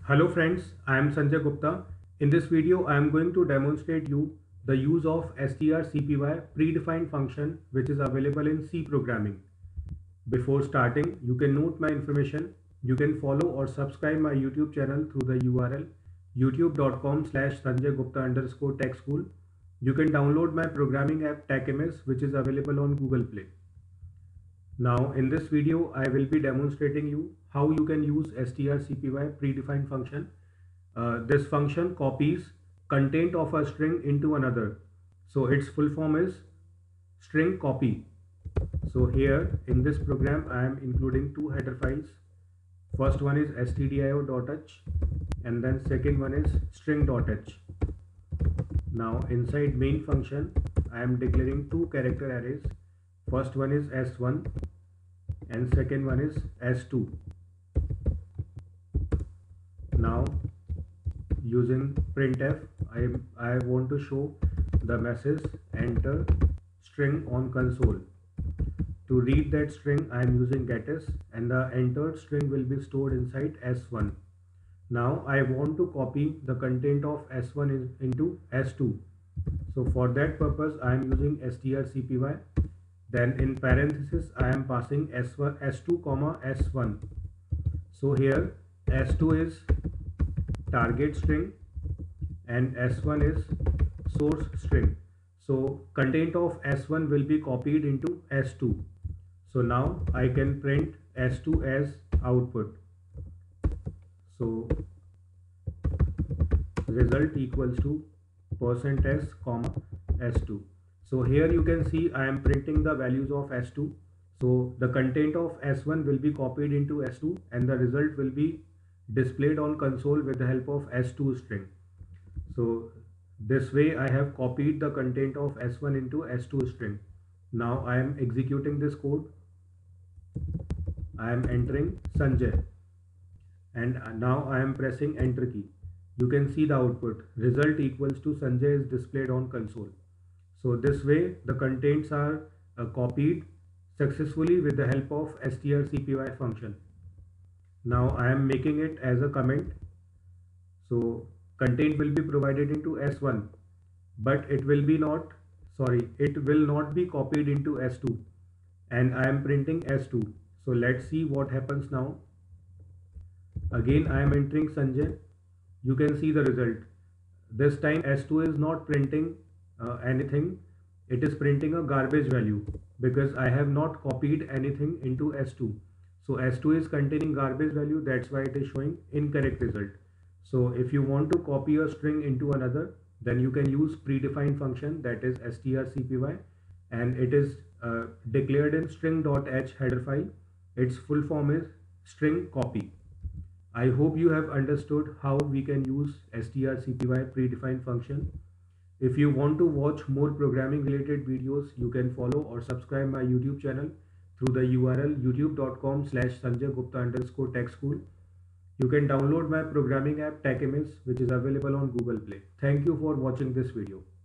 Hello friends, I am Sanjay Gupta. In this video, I am going to demonstrate you the use of strcpy predefined function which is available in C programming. Before starting, you can note my information. You can follow or subscribe my YouTube channel through the URL youtube.com/sanjaygupta_tech school. You can download my programming app TechMS which is available on Google Play. Now in this video I will be demonstrating you how you can use strcpy predefined function. This function copies content of a string into another. So its full form is string copy. So here in this program I am including two header files. First one is stdio.h and then second one is string.h. Now inside main function I am declaring two character arrays. First one is s1 and second one is s2. Now using printf I want to show the message enter string on console. To read that string I am using gettys and the entered string will be stored inside s1. Now I want to copy the content of s1 into s2. So for that purpose I am using strcpy. Then in parenthesis I am passing s1 s2 comma s1. So here s2 is target string and s1 is source string. So content of s1 will be copied into s2. So now I can print s2 as output. So result equals to %s comma s2. So here you can see I am printing the values of s2. So the content of s1 will be copied into s2 and the result will be displayed on console with the help of s2 string. So this way I have copied the content of s1 into s2 string. Now I am executing this code. I am entering Sanjay and now I am pressing enter key. You can see the output result equals to Sanjay is displayed on console. So this way the contents are copied successfully with the help of strcpy function. Now I am making it as a comment. So content will be provided into s1 but it will not be copied into s2 and I am printing s2. So let's see what happens now. Again I am entering Sanjay. You can see the result. This time s2 is not printing anything. It is printing a garbage value because I have not copied anything into s2. So s2 is containing garbage value, that's why it is showing incorrect result. So if you want to copy a string into another, then you can use predefined function, that is strcpy, and it is declared in string.h header file. Its full form is string copy. I hope you have understood how we can use strcpy predefined function. If you want to watch more programming related videos, you can follow or subscribe my YouTube channel through the URL youtube.com/sanjaygupta_tech school. You can download my programming app TechMS which is available on Google Play. Thank you for watching this video.